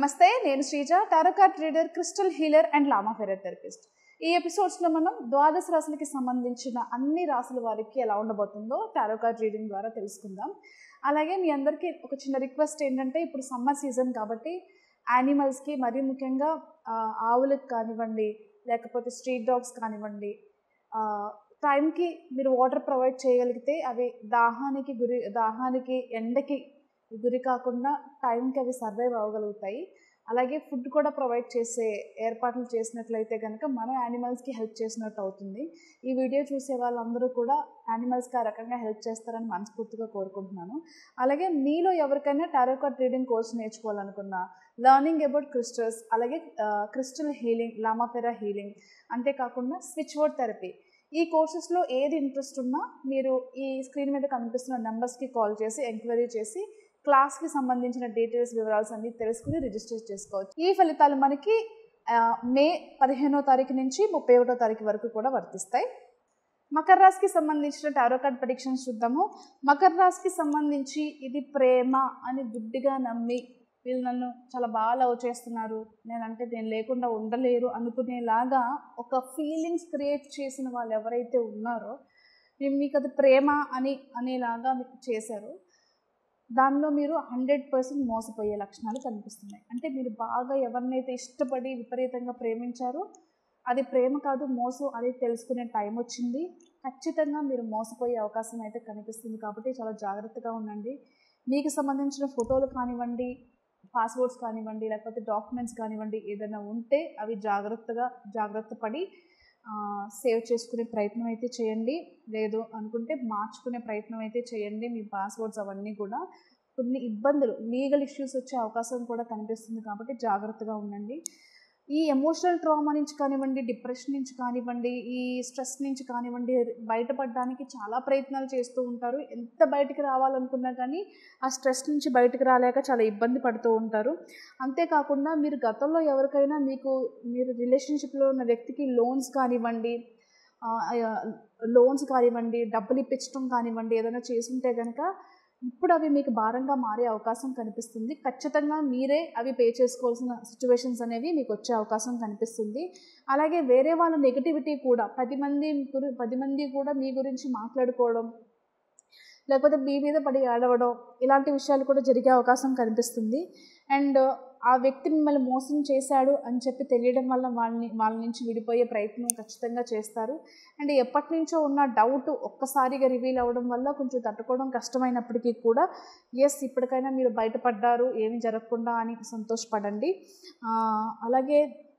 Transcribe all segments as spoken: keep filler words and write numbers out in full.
నమస్తే, నేను Sreeja, tarot card reader, crystal healer and Lama Fera therapist. ఈ ఎపిసోడ్స్లో మనం ద్వాదశ రాశులకి సంబంధించిన అన్ని రాశుల వారికి ఎలా ఉండబోతుందో టారో కార్డ్ రీడింగ్ ద్వారా తెలుసుకుందాం. అలాగే మీ అందరికీ ఒక చిన్న రిక్వెస్ట్ ఏంటంటే, ఇప్పుడు సమ్మర్ సీజన్ కాబట్టి యానిమల్స్కి, మరీ ముఖ్యంగా ఆవులకు కానివ్వండి, లేకపోతే స్ట్రీట్ డాగ్స్ కానివ్వండి, టైంకి మీరు వాటర్ ప్రొవైడ్ చేయగలిగితే అవి దాహానికి గురి దాహానికి ఎండకి గురి కాకుండా టైంకి అవి సర్వైవ్ అవ్వగలుగుతాయి. అలాగే ఫుడ్ కూడా ప్రొవైడ్ చేసే ఏర్పాట్లు చేసినట్లయితే కనుక మనం యానిమల్స్కి హెల్ప్ చేసినట్టు అవుతుంది. ఈ వీడియో చూసే వాళ్ళందరూ కూడా యానిమల్స్కి ఆ రకంగా హెల్ప్ చేస్తారని మనస్ఫూర్తిగా కోరుకుంటున్నాను. అలాగే మీలో ఎవరికైనా టారో కార్డ్ రీడింగ్ కోర్స్ నేర్చుకోవాలనుకున్నా, లర్నింగ్ అబౌట్ క్రిస్టల్స్, అలాగే crystal healing, Lama Fera healing, అంతేకాకుండా స్విచ్ వర్డ్ థెరపీ, ఈ కోర్సెస్లో ఏది ఇంట్రెస్ట్ ఉన్నా మీరు ఈ స్క్రీన్ మీద కనిపిస్తున్న నెంబర్స్కి కాల్ చేసి ఎంక్వైరీ చేసి క్లాస్కి సంబంధించిన డీటెయిల్స్ వివరాలు అన్ని తెలుసుకుని రిజిస్టర్ చేసుకోవచ్చు. ఈ ఫలితాలు మనకి మే పదిహేనో తారీఖు నుంచి ముప్పై ఒకటో తారీఖు వరకు కూడా వర్తిస్తాయి. మకర రాశికి సంబంధించిన టారో కార్డ్ ప్రెడిక్షన్స్ చూద్దాము. మకర రాశికి సంబంధించి ఇది ప్రేమ అని గుడ్డిగా నమ్మి వీళ్ళు నన్ను చాలా బాగా లవ్ చేస్తున్నారు, నేనంటే నేను లేకుండా ఉండలేరు అనుకునేలాగా ఒక ఫీలింగ్స్ క్రియేట్ చేసిన వాళ్ళు ఎవరైతే ఉన్నారో, మీకు అది ప్రేమ అని అనేలాగా మీకు చేశారు, దానిలో మీరు హండ్రెడ్ పర్సెంట్ మోసపోయే లక్షణాలు కనిపిస్తున్నాయి. అంటే మీరు బాగా ఎవరినైతే ఇష్టపడి విపరీతంగా ప్రేమించారో అది ప్రేమ కాదు, మోసం అనేది తెలుసుకునే టైం వచ్చింది. ఖచ్చితంగా మీరు మోసపోయే అవకాశం అయితే కనిపిస్తుంది. కాబట్టి చాలా జాగ్రత్తగా ఉండండి. మీకు సంబంధించిన ఫోటోలు కానివ్వండి, పాస్వర్డ్స్ కానివ్వండి, లేకపోతే డాక్యుమెంట్స్ కానివ్వండి, ఏదైనా ఉంటే అవి జాగ్రత్తగా జాగ్రత్త పడి సేవ్ చేసుకునే ప్రయత్నం అయితే చేయండి. లేదు అనుకుంటే మార్చుకునే ప్రయత్నం అయితే చేయండి. మీ పాస్వర్డ్స్ అవన్నీ కూడా కొన్ని ఇబ్బందులు, లీగల్ ఇష్యూస్ వచ్చే అవకాశం కూడా కనిపిస్తుంది. కాబట్టి జాగ్రత్తగా ఉండండి. ఈ ఎమోషనల్ ట్రామా నుంచి కానివ్వండి, డిప్రెషన్ నుంచి కానివ్వండి, ఈ స్ట్రెస్ నుంచి కానివ్వండి, బయటపడడానికి చాలా ప్రయత్నాలు చేస్తూ ఉంటారు. ఎంత బయటికి రావాలనుకున్నా కానీ ఆ స్ట్రెస్ నుంచి బయటకు రాలేక చాలా ఇబ్బంది పడుతూ ఉంటారు. అంతేకాకుండా మీరు గతంలో ఎవరికైనా మీకు మీరు రిలేషన్షిప్లో ఉన్న వ్యక్తికి లోన్స్ కానివ్వండి లోన్స్ కానివ్వండి డబ్బులు ఇప్పించడం కానివ్వండి ఏదైనా చేసుంటే కనుక ఇప్పుడు అవి మీకు భారంగా మారే అవకాశం కనిపిస్తుంది. ఖచ్చితంగా మీరే అవి పే చేసుకోవాల్సిన సిచ్యువేషన్స్ అనేవి మీకు వచ్చే అవకాశం కనిపిస్తుంది. అలాగే వేరే వాళ్ళ నెగిటివిటీ కూడా పది మంది గురి పది మంది కూడా మీ గురించి మాట్లాడుకోవడం, లేకపోతే మీ మీద పడి ఆడవడం, ఇలాంటి విషయాలు కూడా జరిగే అవకాశం కనిపిస్తుంది. అండ్ ఆ వ్యక్తి మిమ్మల్ని మోసం చేశాడు అని చెప్పి తెలియడం వల్ల వాళ్ళని వాళ్ళ నుంచి విడిపోయే ప్రయత్నం ఖచ్చితంగా చేస్తారు. అండ్ ఎప్పటి నుంచో ఉన్న డౌట్ ఒక్కసారిగా రివీల్ అవ్వడం వల్ల కొంచెం తట్టుకోవడం కష్టమైనప్పటికీ కూడా ఎస్ ఇప్పటికైనా మీరు బయటపడ్డారు, ఏమీ జరగకుండా అని సంతోషపడండి. అలాగే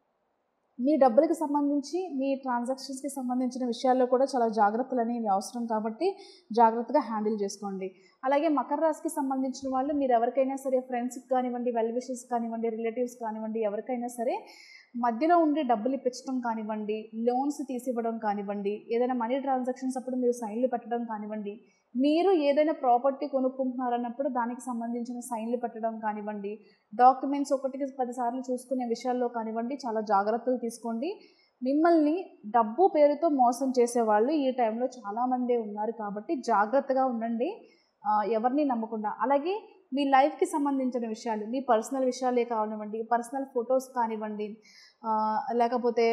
మీ డబ్బులకు సంబంధించి, మీ ట్రాన్సాక్షన్స్కి సంబంధించిన విషయాల్లో కూడా చాలా జాగ్రత్తలు అనేవి అవసరం కాబట్టి జాగ్రత్తగా హ్యాండిల్ చేసుకోండి. అలాగే మకర రాశికి సంబంధించిన వాళ్ళు మీరు ఎవరికైనా సరే, ఫ్రెండ్స్కి కానివ్వండి, వెల్ విషెస్ కానివ్వండి, రిలేటివ్స్ కానివ్వండి, ఎవరికైనా సరే మధ్యలో ఉండి డబ్బులు ఇప్పించడం కానివ్వండి, లోన్స్ తీసివ్వడం కానివ్వండి, ఏదైనా మనీ ట్రాన్సాక్షన్స్ అప్పుడు మీరు సైన్లు పెట్టడం కానివ్వండి, మీరు ఏదైనా ప్రాపర్టీ కొనుక్కుంటున్నారన్నప్పుడు దానికి సంబంధించిన సైన్లు పెట్టడం కానివ్వండి, డాక్యుమెంట్స్ ఒకటికి పదిసార్లు చూసుకునే విషయాల్లో కానివ్వండి చాలా జాగ్రత్తలు తీసుకోండి. మిమ్మల్ని డబ్బు పేరుతో మోసం చేసేవాళ్ళు ఈ టైంలో చాలామందే ఉన్నారు కాబట్టి జాగ్రత్తగా ఉండండి, ఎవరిని నమ్మకుండా. అలాగే మీ లైఫ్కి సంబంధించిన విషయాలు, మీ పర్సనల్ విషయాలే కానివ్వండి, పర్సనల్ ఫొటోస్ కానివ్వండి, లేకపోతే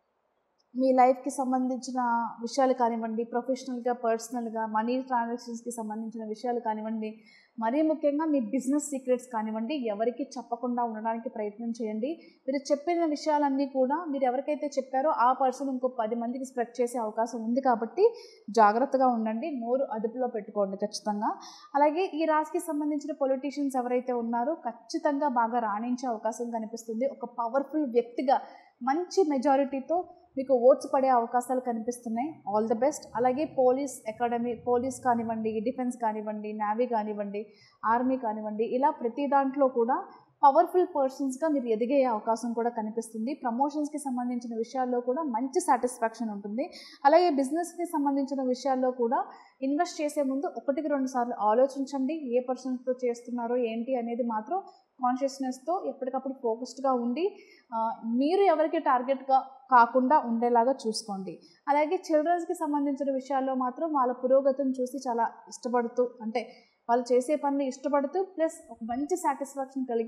మీ లైఫ్కి సంబంధించిన విషయాలు కానివ్వండి, ప్రొఫెషనల్గా, పర్సనల్గా, మనీ ట్రాన్సాక్షన్స్కి సంబంధించిన విషయాలు కానివ్వండి, మరీ ముఖ్యంగా మీ బిజినెస్ సీక్రెట్స్ కానివ్వండి, ఎవరికి చెప్పకుండా ఉండడానికి ప్రయత్నం చేయండి. మీరు చెప్పిన విషయాలన్నీ కూడా మీరు ఎవరికైతే చెప్పారో ఆ పర్సన్ ఇంకో పది మందికి స్ప్రెడ్ చేసే అవకాశం ఉంది కాబట్టి జాగ్రత్తగా ఉండండి, నోరు అదుపులో పెట్టుకోండి ఖచ్చితంగా. అలాగే ఈ రాశికి సంబంధించిన పొలిటీషియన్స్ ఎవరైతే ఉన్నారో ఖచ్చితంగా బాగా రాణించే అవకాశం కనిపిస్తుంది. ఒక పవర్ఫుల్ వ్యక్తిగా మంచి మెజారిటీతో మీకు ఓట్స్ పడే అవకాశాలు కనిపిస్తున్నాయి. All the best. అలాగే పోలీస్ అకాడమీ, పోలీస్ కానివ్వండి, డిఫెన్స్ కానివ్వండి, నేవీ కానివ్వండి, ఆర్మీ కానివ్వండి, ఇలా ప్రతి దాంట్లో కూడా పవర్ఫుల్ పర్సన్స్గా మీరు ఎదిగే అవకాశం కూడా కనిపిస్తుంది. ప్రమోషన్స్కి సంబంధించిన విషయాల్లో కూడా మంచి సాటిస్ఫాక్షన్ ఉంటుంది. అలాగే బిజినెస్కి సంబంధించిన విషయాల్లో కూడా ఇన్వెస్ట్ చేసే ముందు ఒకటికి రెండు సార్లు ఆలోచించండి. ఏ పర్సన్స్తో చేస్తున్నారో ఏంటి అనేది మాత్రం కాన్షియస్నెస్తో ఎప్పటికప్పుడు ఫోకస్డ్గా ఉండి మీరు ఎవరికి టార్గెట్గా కాకుండా ఉండేలాగా చూసుకోండి. అలాగే చిల్డ్రన్స్కి సంబంధించిన విషయాల్లో మాత్రం వాళ్ళ పురోగతిని చూసి చాలా ఇష్టపడుతూ, అంటే వాళ్ళు చేసే పనిని ఇష్టపడుతూ ప్లస్ ఒక మంచి సాటిస్ఫాక్షన్ కలిగే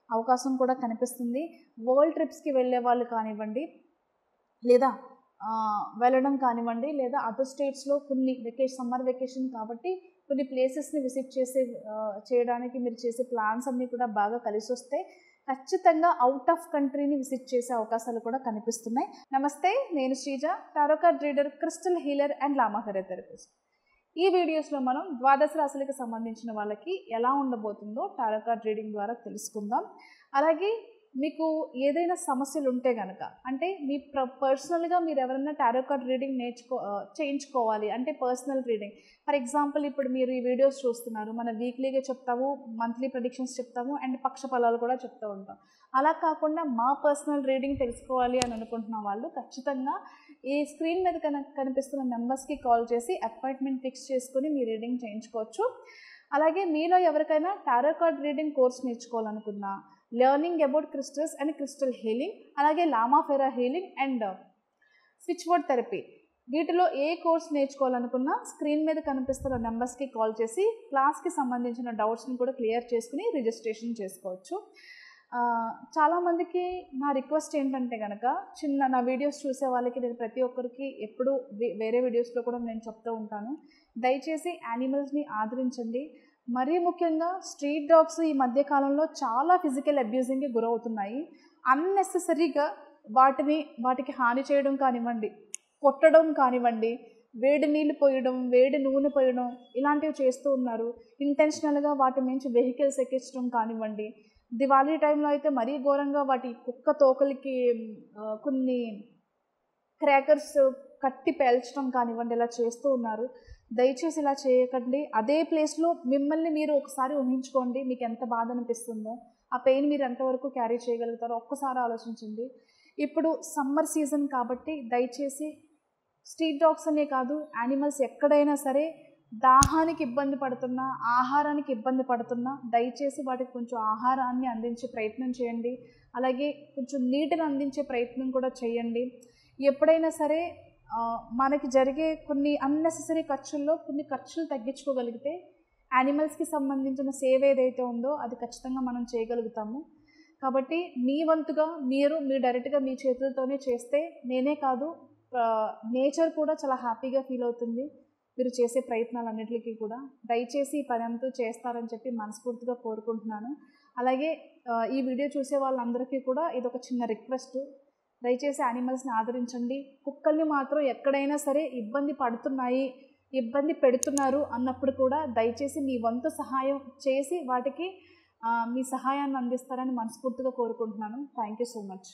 అవకాశం కూడా కనిపిస్తుంది. వరల్డ్ ట్రిప్స్కి వెళ్ళే వాళ్ళు కానివ్వండి, లేదా వెళ్ళడం కానివ్వండి, లేదా అదర్ స్టేట్స్లో కొన్ని వెకేషన్ సమ్మర్ వెకేషన్ కాబట్టి కొన్ని ప్లేసెస్ని విజిట్ చేసే చేయడానికి మీరు చేసే ప్లాన్స్ అన్నీ కూడా బాగా కలిసి వస్తాయి. ఖచ్చితంగా అవుట్ ఆఫ్ కంట్రీని విజిట్ చేసే అవకాశాలు కూడా కనిపిస్తున్నాయి. నమస్తే, నేను Sreeja, tarot card reader, crystal healer and Lama therapist. ఈ వీడియోస్లో మనం ద్వాదశ రాశులకు సంబంధించిన వాళ్ళకి ఎలా ఉండబోతుందో టారో కార్డ్ రీడింగ్ ద్వారా తెలుసుకుందాం. అలాగే మీకు ఏదైనా సమస్యలు ఉంటే కనుక, అంటే మీ ప్ర పర్సనల్గా మీరు ఎవరైనా టారో కార్డ్ రీడింగ్ నేర్చుకో చేయించుకోవాలి అంటే పర్సనల్ రీడింగ్. ఫర్ ఎగ్జాంపుల్, ఇప్పుడు మీరు ఈ వీడియోస్ చూస్తున్నారు, మన వీక్లీగా చెప్తాము, మంత్లీ ప్రెడిక్షన్స్ చెప్తాము అండ్ పక్ష ఫలాలు కూడా చెప్తూ ఉంటాం. అలా కాకుండా మా పర్సనల్ రీడింగ్ తెలుసుకోవాలి అని అనుకుంటున్న వాళ్ళు ఖచ్చితంగా ఈ స్క్రీన్ మీద కన కనిపిస్తున్న నెంబర్స్కి కాల్ చేసి అపాయింట్మెంట్ ఫిక్స్ చేసుకుని మీ రీడింగ్ చేయించుకోవచ్చు. అలాగే మీలో ఎవరికైనా టారో కార్డ్ రీడింగ్ కోర్స్ నేర్చుకోవాలనుకున్నా, learning about crystals and crystal healing, అలాగే Lama Fera healing and switch word therapy, వీటిలో ఏ కోర్స్ నేర్చుకోవాలనుకున్నా స్క్రీన్ మీద కనిపిస్తున్న నెంబర్స్కి కాల్ చేసి క్లాస్కి సంబంధించిన డౌట్స్ని కూడా క్లియర్ చేసుకుని రిజిస్ట్రేషన్ చేసుకోవచ్చు. చాలామందికి నా రిక్వెస్ట్ ఏంటంటే కనుక, చిన్న నా వీడియోస్ చూసే వాళ్ళకి నేను ప్రతి ఒక్కరికి ఎప్పుడు వేరే వీడియోస్లో కూడా నేను చెప్తూ ఉంటాను, దయచేసి యానిమల్స్ని ఆదరించండి. మరీ ముఖ్యంగా స్ట్రీట్ డాగ్స్ ఈ మధ్యకాలంలో చాలా ఫిజికల్ అబ్యూజింగ్కి గురవుతున్నాయి. అన్నెసెసరీగా వాటిని వాటికి హాని చేయడం కానివ్వండి, కొట్టడం కానివ్వండి, వేడి నీళ్ళు పోయడం, వేడి నూనె పోయడం, ఇలాంటివి చేస్తూ ఉన్నారు. ఇంటెన్షనల్గా వాటి నుంచి వెహికల్స్ ఎక్కించడం కానివ్వండి. దివాళీ టైంలో అయితే మరీ ఘోరంగా వాటి కుక్క తోకలకి కొన్ని క్రాకర్స్ కట్టి పేల్చడం కానివ్వండి, ఇలా చేస్తూ ఉన్నారు. దయచేసి ఇలా చేయకండి. అదే ప్లేస్లో మిమ్మల్ని మీరు ఒకసారి ఊహించుకోండి, మీకు ఎంత బాధ అనిపిస్తుందో, ఆ పెయిన్ మీరు ఎంతవరకు క్యారీ చేయగలుగుతారో ఒక్కసారి ఆలోచించండి. ఇప్పుడు సమ్మర్ సీజన్ కాబట్టి దయచేసి స్ట్రీట్ డాగ్స్ అనే కాదు, యానిమల్స్ ఎక్కడైనా సరే దాహానికి ఇబ్బంది పడుతున్నా, ఆహారానికి ఇబ్బంది పడుతున్నా దయచేసి వాటికి కొంచెం ఆహారాన్ని అందించే ప్రయత్నం చేయండి. అలాగే కొంచెం నీటిని అందించే ప్రయత్నం కూడా చేయండి. ఎప్పుడైనా సరే మనకి జరిగే కొన్ని అన్నెసెసరీ ఖర్చుల్లో కొన్ని ఖర్చులు తగ్గించుకోగలిగితే యానిమల్స్కి సంబంధించిన సేవ ఏదైతే ఉందో అది ఖచ్చితంగా మనం చేయగలుగుతాము. కాబట్టి మీ వంతుగా మీరు మీ డైరెక్ట్గా మీ చేతులతోనే చేస్తే, నేనే కాదు నేచర్ కూడా చాలా హ్యాపీగా ఫీల్ అవుతుంది మీరు చేసే ప్రయత్నాలన్నిటికీ కూడా. దయచేసి ఈ పని అంతా చేస్తారని చెప్పి మనస్ఫూర్తిగా కోరుకుంటున్నాను. అలాగే ఈ వీడియో చూసే వాళ్ళందరికీ కూడా ఇది ఒక చిన్న రిక్వెస్ట్, దయచేసి యానిమల్స్ని ఆదరించండి. కుక్కల్ని మాత్రం ఎక్కడైనా సరే ఇబ్బంది పడుతున్నాయి, ఇబ్బంది పెడుతున్నారు అన్నప్పుడు కూడా దయచేసి మీ వంతు సహాయం చేసి వాటికి మీ సహాయాన్ని అందిస్తారని మనస్ఫూర్తిగా కోరుకుంటున్నాను. Thank you so much.